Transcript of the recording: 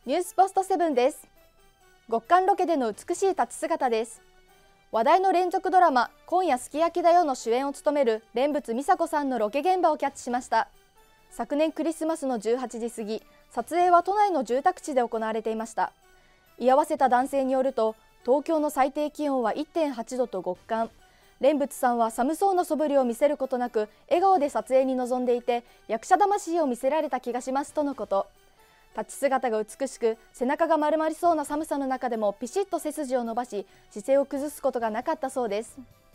ニュースポストセブンです。極寒ロケでの美しい立ち姿です。話題の連続ドラマ今夜すき焼きだよの主演を務める蓮佛美沙子さんのロケ現場をキャッチしました。昨年クリスマスの18時過ぎ、撮影は都内の住宅地で行われていました。居合わせた男性によると、東京の最低気温は 1.8 度と極寒。蓮仏さんは寒そうな素振りを見せることなく笑顔で撮影に臨んでいて、役者魂を見せられた気がしますとのこと。立ち姿が美しく、背中が丸まりそうな寒さの中でもピシッと背筋を伸ばし、姿勢を崩すことがなかったそうです。